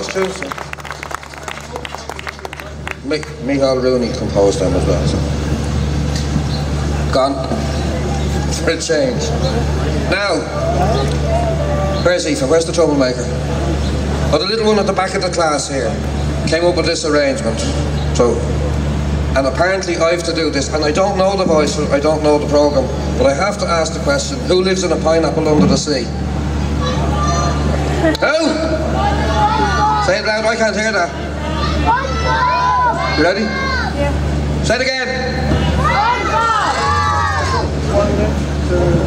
those tunes. Michael Rooney composed them as well. So. Gone. For a change. Now, where's Aoife? Where's the troublemaker? Oh, the little one at the back of the class here came up with this arrangement. So, and apparently I have to do this, and I don't know the voice, I don't know the programme, but I have to ask the question, who lives in a pineapple under the sea? Who? Say it loud, I can't hear that. You ready? Yeah. Say it again. 1, 2.